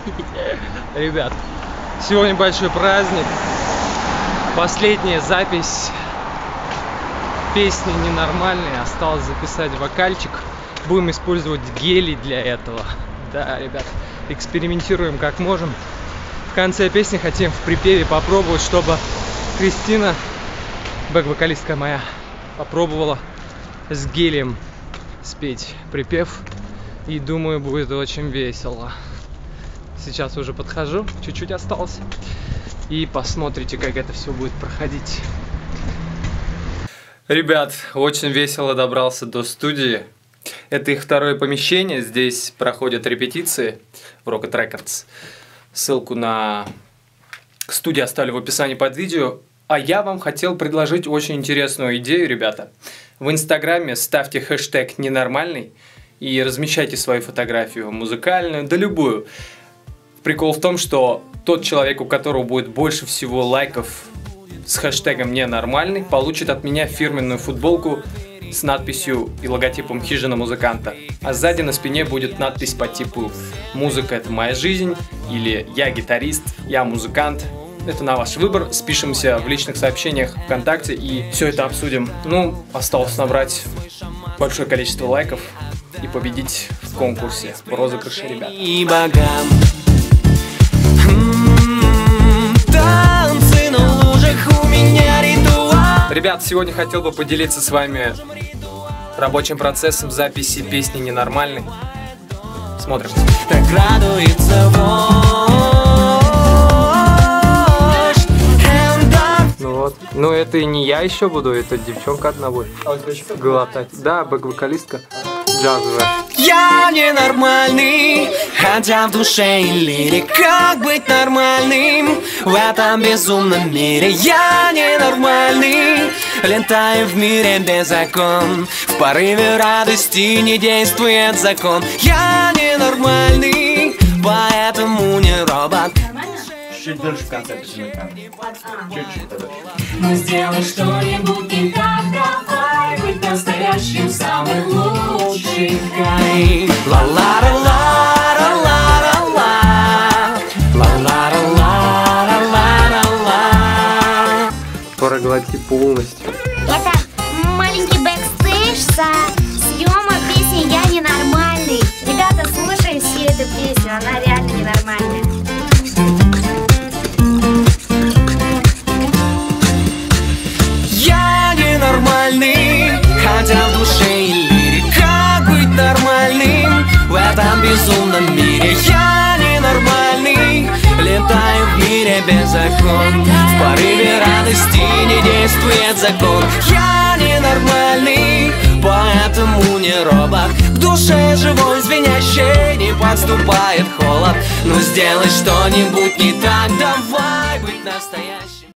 Ребят, сегодня большой праздник. Последняя запись песни «Ненормальные». Осталось записать вокальчик. Будем использовать гели для этого. Да, ребят, экспериментируем как можем. В конце песни хотим в припеве попробовать, чтобы Кристина, бэк-вокалистка моя, попробовала с гелием спеть припев. И думаю, будет очень весело. Сейчас уже подхожу, чуть-чуть осталось. И посмотрите, как это все будет проходить. Ребят, очень весело добрался до студии. Это их второе помещение. Здесь проходят репетиции в Rocket Records. Ссылку на студию оставлю в описании под видео. А я вам хотел предложить очень интересную идею, ребята. В Инстаграме ставьте хэштег «Ненормальный» и размещайте свою фотографию, музыкальную, да любую. Прикол в том, что тот человек, у которого будет больше всего лайков с хэштегом «Ненормальный», получит от меня фирменную футболку с надписью и логотипом «Хижина музыканта». А сзади на спине будет надпись по типу «Музыка – это моя жизнь» или «Я гитарист», «Я музыкант». Это на ваш выбор. Спишемся в личных сообщениях ВКонтакте и все это обсудим. Ну, осталось набрать большое количество лайков и победить в конкурсе в розыгрыше, ребят. Ребят, сегодня хотел бы поделиться с вами рабочим процессом записи песни «Ненормальный». Смотрим. Так радуется вождь. Ну вот. Ну это и не я еще буду, это девчонка одна будет. Глотать. Да, бэк-вокалистка джазовая. Я ненормальный, хотя в душе и лире. Как быть нормальным в этом безумном мире? Я ненормальный, летаю в мире без закон. В порыве радости не действует закон. Я ненормальный, поэтому не робот. Чуть дольше в конце почему-то. Чуть-чуть дольше. Ну сделай что-нибудь не так, давай быть настоящим, самым лучшим. Проглоти полностью. Это маленький бэкстейдж со съемок песни «Я ненормальный». Ребята, слушайте эту песню, она реально ненормальная. Я ненормальный, хотя в душе и лире. Как быть нормальным в этом безумном мире? Я ненормальный, летаю в мире без закон. В порыве радости не действует закон. Я ненормальный, поэтому не робот. К душе живой, звенящей, не подступает холод. Но сделай что-нибудь не так, давай быть настоящим.